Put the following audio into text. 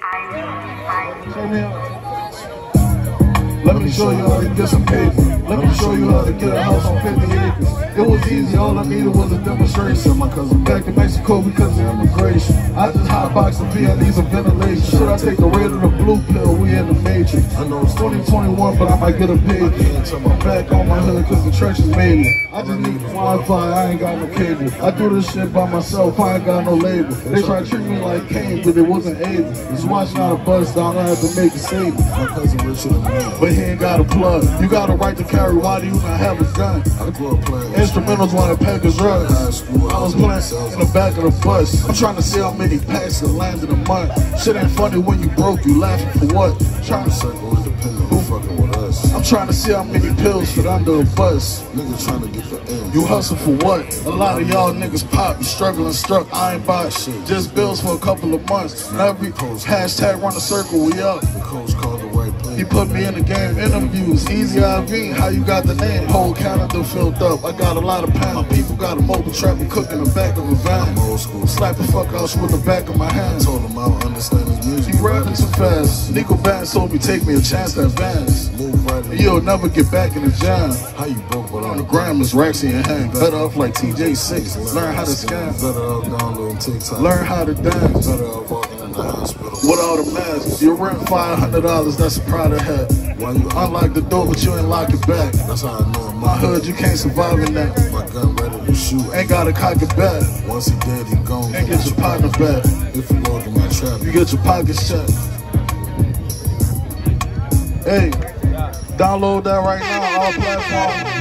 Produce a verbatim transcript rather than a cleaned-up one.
Show me how. Let me show you how to get some paper. Let me show you how to get a house on fifty acres. It was easy, all I needed was a demonstration. My cousin back in Mexico because of immigration. I just hotboxed a P and needs a ventilation. Should I take the red or the blue pill? We in the matrix. I know it's twenty twenty-one, but I might get a pay. Turn my back on my hood cause the trenches made it. I just need Wi-Fi, I ain't got no cable. I do this shit by myself, I ain't got no label. They try to treat me like Kane, but it wasn't able. Just watching out a bus down, I had to make a saving. My cousin Richard and me. But he ain't got a plug. You got a right to carry, why do you not have a gun? I grew up playing instrumentals when I pack his rugs. I was playing in the back of the bus. I'm trying to see how many packs can land in a month. Shit ain't funny when you broke, you laughing for what? Trying to circle independent, who fucking with us? I'm trying to see how many pills fit under a bus. Niggas trying to get the end. You hustle for what? A lot of y'all niggas pop, you struggling struck. I ain't buy shit, just bills for a couple of months. Every post, hashtag run a circle, we up. The coach called the right place. He put me in the game, interviews, easy I V, how you got the name? Whole calendar filled up, I got a lot of pound. People got a mobile trap and cook in the back of a van. I'm old school, slap the fuck out with the back of my hand. I told him I don't understand his music. He rapping too fast. Nico Bass told me take me a chance to advance. Move right in. You'll never get back in the jam. How you broke, but on the gram is racks in your hand. Better off like T J six. Learn how to scam. Better off downloading TikTok. Learn how to dance. Better off walking in the hospital without a mask. Your rent five hundred dollars, that's a Prada hat. Why you unlock the door, but you ain't lock it back? That's how I know in my hood you can't survive in that. My gun ready to shoot. Ain't gotta cock it back. Once he dead, he gone. And get your partner back. If you walk in my trap, you get your pockets checked. Hey, download that right now on all platforms.